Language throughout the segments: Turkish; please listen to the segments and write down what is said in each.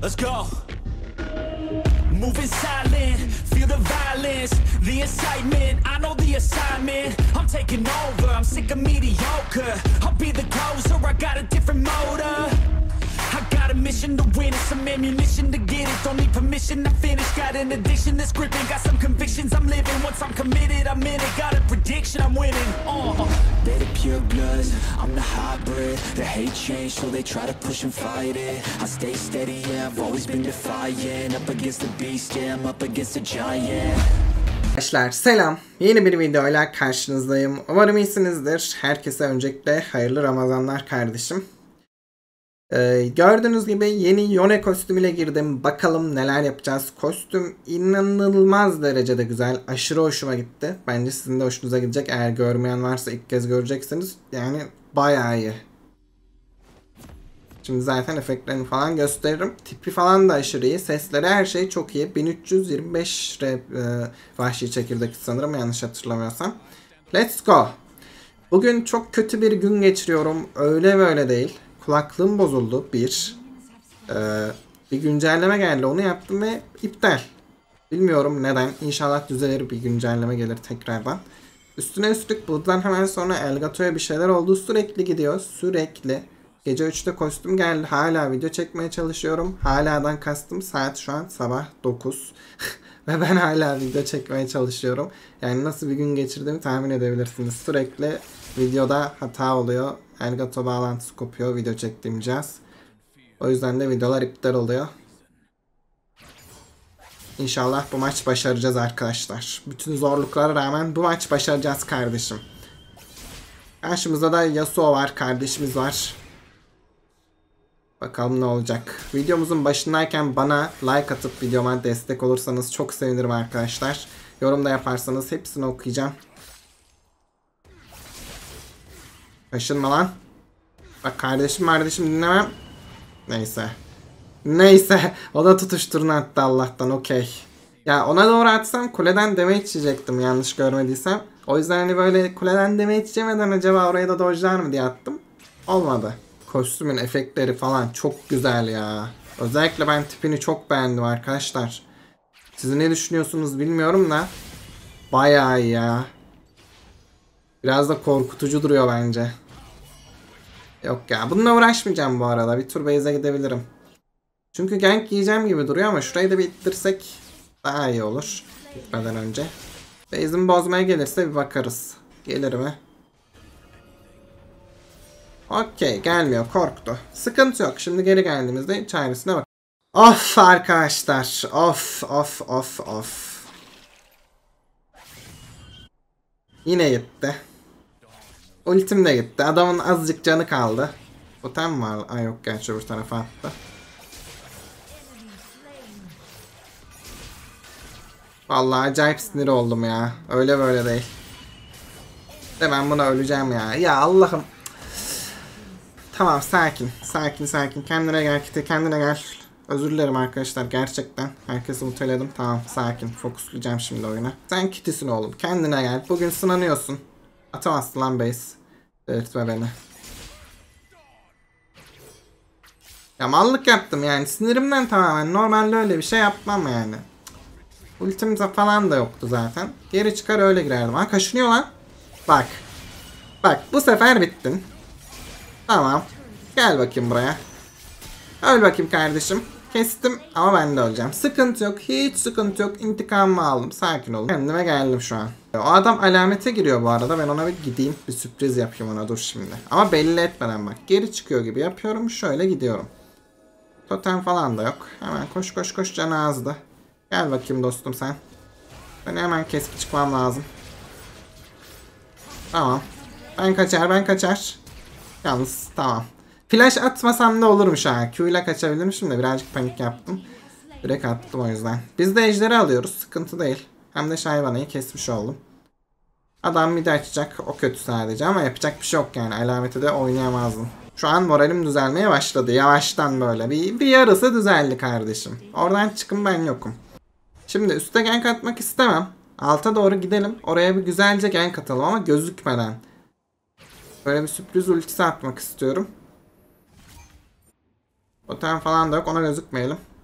Let's go. Moving silent, feel the violence, the excitement, I know the assignment. I'm taking over, I'm sick of mediocre. I'll be the closer, I got a different motor. I got a mission to win, it's some ammunition to get it. Don't need permission to finish, got an addiction that's gripping. Got some convictions I'm living, once I'm committed, I'm in it. Got a prediction, I'm winning. They're the pure bloods, I'm the hybrid. The hate change, so they try to push and fight it. I stay steady, yeah, I've always been defiant. Up against the beast, yeah, I'm up against a giant. Arkadaşlar selam. Yeni bir videoyla karşınızdayım. Umarım iyisinizdir. Herkese öncelikle hayırlı Ramazanlar kardeşim. Gördüğünüz gibi yeni Yone kostümüyle girdim. Bakalım neler yapacağız. Kostüm inanılmaz derecede güzel. Aşırı hoşuma gitti. Bence sizin de hoşunuza gidecek. Eğer görmeyen varsa ilk kez göreceksiniz. Yani bayağı iyi. Şimdi zaten efektlerini falan gösteririm. Tipi falan da aşırı iyi. Sesleri, her şey çok iyi. 1325 vahşi çekirdek sanırım, yanlış hatırlamıyorsam. Let's go. Bugün çok kötü bir gün geçiriyorum. Öyle böyle değil. Kulaklığım bozuldu. Bir güncelleme geldi. Onu yaptım ve iptal. Bilmiyorum neden. İnşallah düzelir, bir güncelleme gelir tekrardan. Üstüne üstlük buradan hemen sonra Elgato'ya bir şeyler oldu. Sürekli gidiyor. Sürekli. Gece 3'te kostüm geldi. Hala video çekmeye çalışıyorum. Haladan kastım saat şu an sabah 9. Ve ben hala video çekmeye çalışıyorum. Yani nasıl bir gün geçirdiğimi tahmin edebilirsiniz. Sürekli videoda hata oluyor. Elgato bağlantısı kopuyor video çektiğim cihaz. O yüzden de videolar iptal oluyor. İnşallah bu maç başaracağız arkadaşlar. Bütün zorluklara rağmen bu maç başaracağız kardeşim. Karşımızda da Yasuo var, kardeşimiz var. Bakalım ne olacak. Videomuzun başındayken bana like atıp videoma destek olursanız çok sevinirim arkadaşlar. Yorum da yaparsanız hepsini okuyacağım. Kaşınma lan. Bak kardeşim dinlemem. Neyse. O da tutuşturunu attı Allah'tan, okey. Ya ona doğru atsam kuleden damage yiyecektim yanlış görmediysem. O yüzden hani böyle kuleden damage yemeden acaba oraya da dojlar mı diye attım. Olmadı. Kostümün efektleri falan çok güzel ya. Özellikle ben tipini çok beğendim arkadaşlar. Siz ne düşünüyorsunuz bilmiyorum da. Bayağı iyi ya. Biraz da korkutucu duruyor bence. Yok ya, bununla uğraşmayacağım bu arada. Bir tur base'e gidebilirim. Çünkü gank yiyeceğim gibi duruyor ama şurayı da bir ittirsek daha iyi olur. Gitmeden önce. Base'imi bozmaya gelirse bir bakarız. Gelir mi? Okey, gelmiyor, korktu. Sıkıntı yok. Şimdi geri geldiğimizde çaresine bak. Of arkadaşlar. Of. Yine gitti. Ultim de gitti. Adamın azıcık canı kaldı. Totem var. Ay yok, gerçi öbür tarafa attı. Vallahi acayip sinir oldum ya. Öyle böyle değil. De ben buna öleceğim ya. Ya Allah'ım. Tamam, sakin. Kendine gel Kitty, kendine gel. Özür dilerim arkadaşlar, gerçekten. Herkesi muteledim. Tamam, sakin. Fokuslayacağım şimdi oyuna. Sen Kitty'sin oğlum. Kendine gel. Bugün sınanıyorsun. Atamazsın lan base. Delirtme beni. Ya mallık yaptım yani. Sinirimden tamamen. Normalde öyle bir şey yapmam yani. Ultim falan da yoktu zaten. Geri çıkar öyle girerdim. Ha, kaşınıyor lan. Bak. Bu sefer bittin. Tamam. Gel bakayım buraya. Öl bakayım kardeşim. Kestim ama ben de öleceğim. Sıkıntı yok. Hiç sıkıntı yok. İntikamımı aldım. Sakin olun. Kendime geldim şu an. O adam alamete giriyor bu arada. Ben ona bir gideyim. Bir sürpriz yapayım ona. Dur şimdi. Ama belli etmeden bak. Geri çıkıyor gibi yapıyorum. Şöyle gidiyorum. Totem falan da yok. Hemen koş. Canı azdı. Gel bakayım dostum sen. Ben hemen kesip çıkmam lazım. Tamam. Ben kaçar. Yalnız tamam. Flash atmasam da olurmuş ha. Q ile kaçabilirmişim de birazcık panik yaptım. Direkt attım o yüzden. Biz de ejderi alıyoruz. Sıkıntı değil. Hem de Shyvana'yı kesmiş oldum. Adam midi açacak. O kötü sadece ama yapacak bir şey yok yani. Alameti de oynayamazdım. Şu an moralim düzelmeye başladı. Yavaştan böyle. Bir yarısı düzeldi kardeşim. Oradan çıkın, ben yokum. Şimdi üste gank atmak istemem. Alta doğru gidelim. Oraya bir güzelce gank atalım ama gözükmeden. Böyle bir sürpriz ultisi atmak istiyorum. Totem falan da yok, ona gözükmeyelim.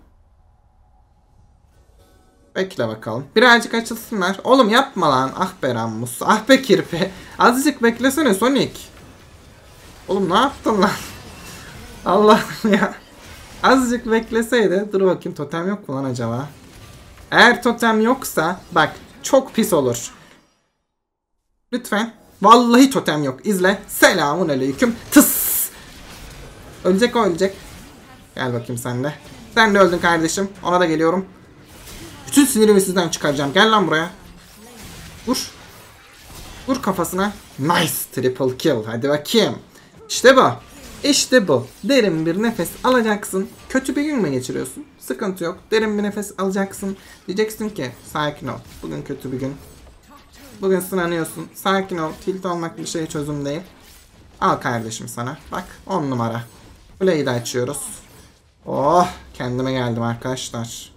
Bekle bakalım. Birazcık açılsınlar. Oğlum yapma lan. Ah be Rammus. Ah be Kirpi. Azıcık beklesene Sonic. Oğlum ne yaptın lan? Allah'ım ya. Azıcık bekleseydi. Dur bakayım, totem yok mu lan acaba? Eğer totem yoksa bak çok pis olur. Lütfen. Vallahi totem yok. İzle. Selamun aleyküm. Tıs. Ölecek o, ölecek. Gel bakayım sen de. Sen de öldün kardeşim. Ona da geliyorum. Bütün sinirimi sizden çıkaracağım. Gel lan buraya. Vur. Vur kafasına. Nice. Triple kill. Hadi bakayım. İşte bu. İşte bu. Derin bir nefes alacaksın. Kötü bir gün mü geçiriyorsun? Sıkıntı yok. Derin bir nefes alacaksın. Diyeceksin ki sakin ol. Bugün kötü bir gün. Bugün sınanıyorsun. Sakin ol. Tilt olmak bir şey çözüm değil. Al kardeşim sana. Bak 10 numara. Play'i de açıyoruz. Oh, kendime geldim arkadaşlar.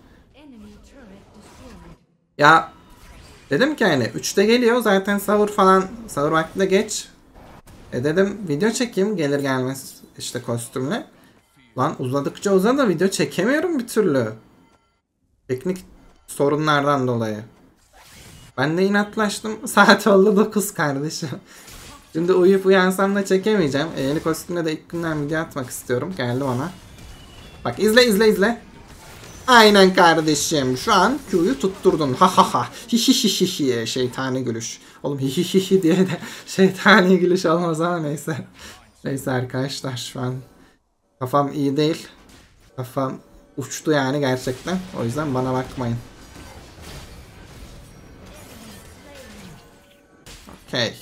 Ya dedim ki hani 3'te geliyor zaten, sahur falan, sahur vakti de geç. Dedim video çekeyim gelir gelmez işte kostümle. Lan uzadıkça uzadı, video çekemiyorum bir türlü. Teknik sorunlardan dolayı. Ben de inatlaştım. Saat oldu 9 kardeşim. Şimdi uyuyup uyansam da çekemeyeceğim. Yeni kostümle de ilk günden video atmak istiyorum. Geldi ona. Bak izle izle izle. Aynen kardeşim. Şu an Q'yu tutturdun. Ha ha ha. Hi hi hi hi hi. Şeytani gülüş. Oğlum hi hi hi hi diye de şeytani gülüş olmaz ama neyse. Neyse arkadaşlar, şu an kafam iyi değil. Kafam uçtu yani gerçekten. O yüzden bana bakmayın. Okey.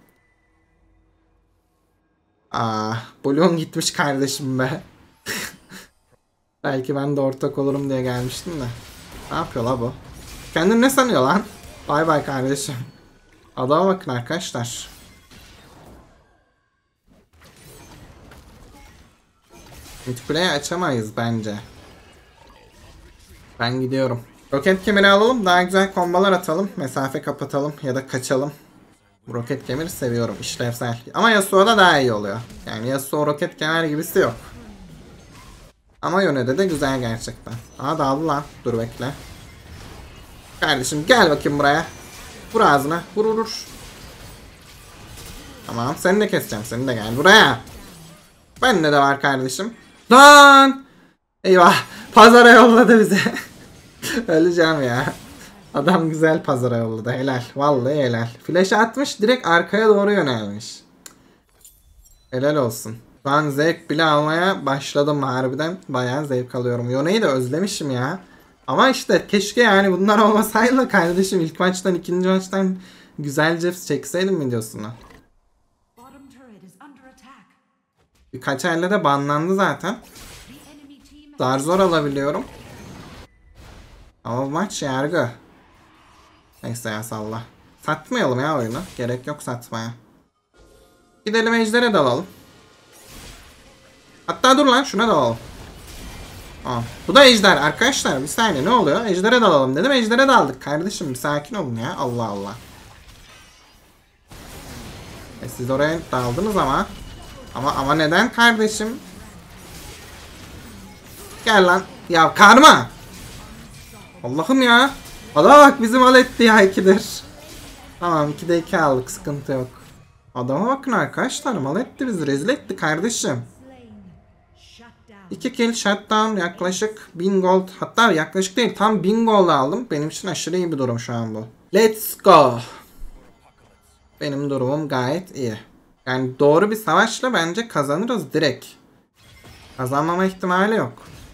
Bulyon gitmiş kardeşim be. Belki ben de ortak olurum diye gelmiştim de. Ne yapıyor la bu? Kendini ne sanıyor lan? Bay bay kardeşim. Adama bakın arkadaşlar. Multiplay'i açamayız bence. Ben gidiyorum. Roket kemeri alalım. Daha güzel kombalar atalım. Mesafe kapatalım ya da kaçalım. Bu roket kemeri seviyorum. İşlevsel. Ama Yasuo'da daha iyi oluyor. Yani Yasuo roket kemer gibisi yok. Ama Yone'de de güzel gerçekten. Aa dağıldı lan. Dur bekle. Kardeşim gel bakayım buraya. Vur ağzına. Vur vur vur. Tamam seni de keseceğim. Seni de gel buraya. Bende de var kardeşim. Lan! Eyvah. Pazara yolladı bizi. Öleceğim ya. Adam güzel pazara yolladı. Helal. Vallahi helal. Flash atmış. Direkt arkaya doğru yönelmiş. Helal olsun. Şu an zevk bile almaya başladım harbiden. Bayağı zevk alıyorum. Yone'yi de özlemişim ya. Ama işte keşke yani bunlar olmasaydı da kardeşim ilk maçtan ikinci maçtan güzelce çekseydim videosunu. Birkaç elle de banlandı zaten. Zar zor alabiliyorum. Ama maç yargı. Neyse ya salla. Satmayalım ya oyunu. Gerek yok satmaya. Gidelim ejdere dalalım. Hatta dur lan şuna dalalım. Aa, bu da ejder arkadaşlar. Bir saniye ne oluyor? Ejder'e dalalım dedim. Ejder'e daldık. Kardeşim bir sakin olun ya. Allah Allah. Siz oraya daldınız ama. Ama neden kardeşim? Gel lan. Ya karma. Allah'ım ya. Adama bak bizim mal etti ya 2'dir. Tamam 2'de 2 aldık. Sıkıntı yok. Adama bakın arkadaşlar. Mal etti bizi. Rezil etti kardeşim. 2 kill shutdown, yaklaşık 1000 gold, hatta yaklaşık değil tam 1000 gold aldım. Benim için aşırı iyi bir durum şu an bu. Let's go. Benim durumum gayet iyi. Yani doğru bir savaşla bence kazanırız direkt. Kazanmama ihtimali yok.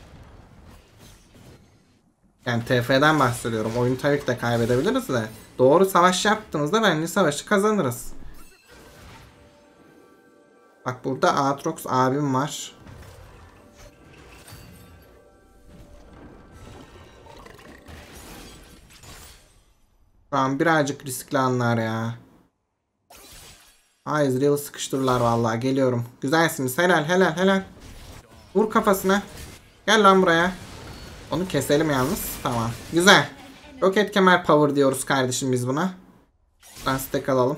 Yani TF'den bahsediyorum. Oyunu tabii ki de kaybedebiliriz de. Doğru savaş yaptığımızda bence savaşı kazanırız. Bak burada Aatrox abim var. Şu an birazcık riskli anlar ya. Hayır real sıkıştırırlar vallahi. Geliyorum. Güzelsiniz. Helal helal helal. Vur kafasına. Gel lan buraya. Onu keselim yalnız. Tamam. Güzel. Roket kemer power diyoruz kardeşim biz buna. Ben stack alalım.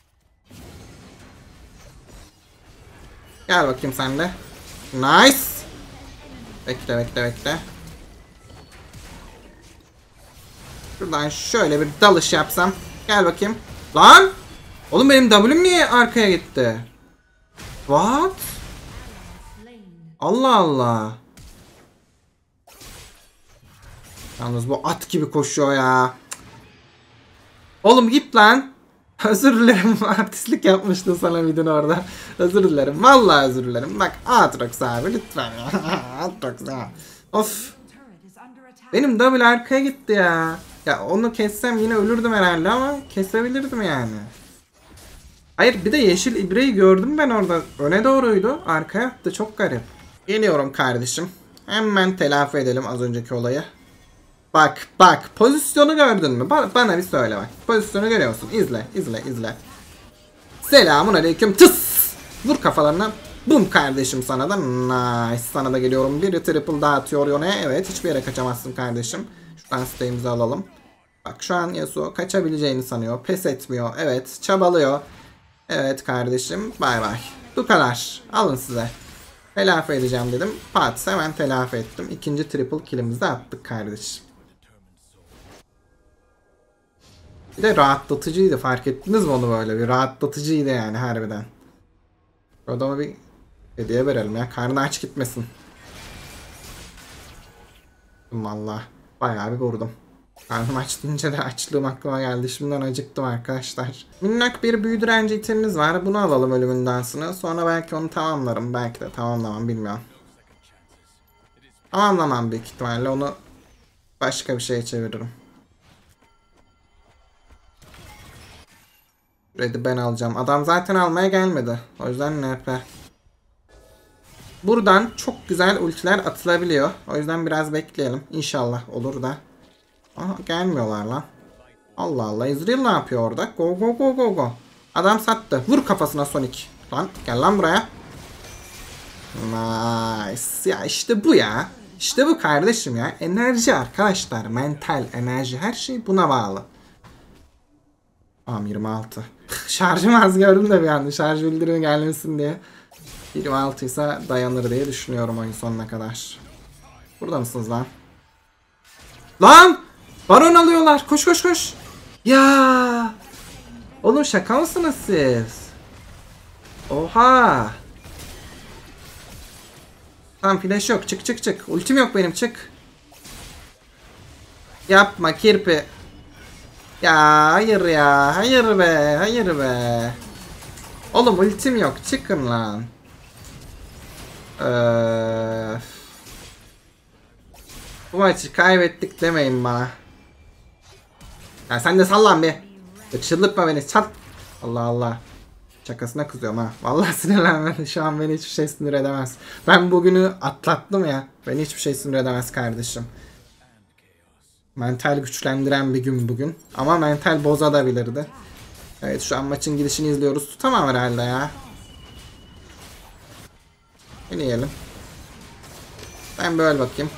Gel bakayım sen de. Nice. Bekle bekle bekle. Şuradan şöyle bir dalış yapsam. Gel bakayım. Lan! Oğlum benim W'm niye arkaya gitti? What? Allah Allah. Yalnız bu at gibi koşuyor ya. Oğlum git lan. Özür dilerim. Artistlik yapmıştın sana midin orada. Özür dilerim. Vallahi özür dilerim. Bak Aatrox abi lütfen ya. Aatrox ya. Of. Benim double arkaya gitti ya. Ya onu kessem yine ölürdüm herhalde ama kesebilirdim yani. Hayır bir de yeşil ibreyi gördüm ben orada. Öne doğruydu. Arkaya attı. Çok garip. Geliyorum kardeşim. Hemen telafi edelim az önceki olayı. Bak bak pozisyonu gördün mü? Bana bir söyle bak. Pozisyonu görüyor musun? İzle izle izle. Selamun aleyküm. Tıs. Vur kafalarına. Bum kardeşim sana da. Nice. Sana da geliyorum. Biri triple daha atıyor Yone. Evet hiçbir yere kaçamazsın kardeşim. Şuradan stay'imizi alalım. Bak şu an Yasuo kaçabileceğini sanıyor. Pes etmiyor. Evet çabalıyor. Evet kardeşim. Bay bay. Bu kadar. Alın size. Telafi edeceğim dedim. Pat hemen telafi ettim. İkinci triple kill'imizi de attık kardeşim. Bir de rahatlatıcıydı. Fark ettiniz mi onu böyle? Bir rahatlatıcıydı yani harbiden. Adama bir hediye verelim ya. Karnı aç gitmesin. Vallahi bayağı bir vurdum. Karnım aç deyince de açlığım aklıma geldi. Şimdiden acıktım arkadaşlar. Minnak bir büyü direnci itemimiz var. Bunu alalım ölümün dansını. Sonra belki onu tamamlarım. Belki de tamamlamam bilmiyorum. Tamamlamam büyük ihtimalle. Onu başka bir şeye çeviririm. Red'i ben alacağım. Adam zaten almaya gelmedi. O yüzden NP. Buradan çok güzel ultiler atılabiliyor. O yüzden biraz bekleyelim. İnşallah olur da. Aha gelmiyorlar lan. Allah Allah. Ezreal ne yapıyor orada? Go go go go go. Adam sattı. Vur kafasına Sonic. Lan gel lan buraya. Nice. Ya işte bu ya. İşte bu kardeşim ya. Enerji arkadaşlar. Mental enerji. Her şey buna bağlı. Tamam 26. Şarjım az gördüm de bir anda. Şarj bildirimi gelmesin diye. 26 ise dayanır diye düşünüyorum oyun sonuna kadar. Burada mısınız lan? Lan! Baron alıyorlar. Koş koş koş. Ya! Oğlum şaka mısınız siz? Oha! Tamam flash yok. Çık çık çık. Ultim yok benim çık. Yapma kirpi. Ya hayır ya. Hayır be. Hayır be. Oğlum ultim yok. Çıkın lan. Bu maçı kaybettik demeyin bana. Ya sen de sallan bir. Çıldırtma beni. Çat. Allah Allah. Şakasına kızıyorum ha. Vallahi sinirlenmedim. Şu an beni hiçbir şey sinir edemez. Ben bugünü atlattım ya. Beni hiçbir şey sinir edemez kardeşim. Mental güçlendiren bir gün bugün. Ama mental bozabilirdi. Evet şu an maçın gidişini izliyoruz. Tutamam herhalde ya. Deneyelim. Ben böyle bakayım.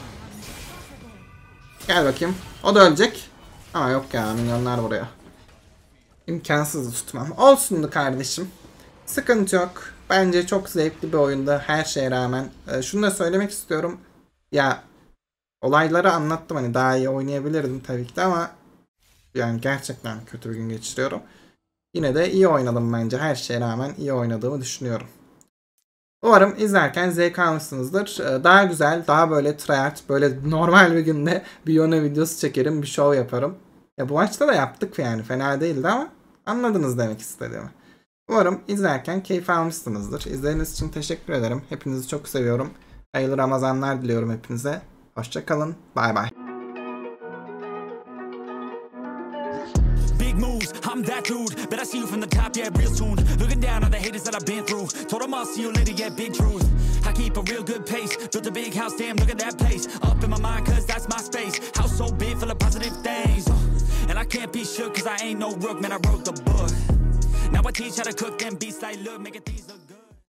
Gel bakayım. O da ölecek. Ama yok ya minyonlar buraya. İmkansız tutmam. Olsundu kardeşim. Sıkıntı yok. Bence çok zevkli bir oyunda her şeye rağmen. Şunu da söylemek istiyorum. Ya olayları anlattım hani daha iyi oynayabilirdim tabii ki de ama yani gerçekten kötü bir gün geçiriyorum. Yine de iyi oynadım bence. Her şeye rağmen iyi oynadığımı düşünüyorum. Umarım izlerken zevk almışsınızdır. Daha güzel, daha böyle tryhard, böyle normal bir günde bir Yone videosu çekerim, bir show yaparım. Ya bu maçta da yaptık yani. Fena değildi ama anladınız demek istediğimi. Umarım izlerken keyif almışsınızdır. İzlediğiniz için teşekkür ederim. Hepinizi çok seviyorum. Hayırlı Ramazanlar diliyorum hepinize. Hoşça kalın. Bay bay. I'm that dude, bet I see you from the top, yeah, real soon. Looking down on the haters that I've been through. Told them I'll see you later, yeah, big truth. I keep a real good pace. Built a big house, damn, look at that place. Up in my mind, cause that's my space. House so big, full of positive things. And I can't be shook, cause I ain't no rook, man, I wrote the book. Now I teach how to cook them beats like, look, make it these look.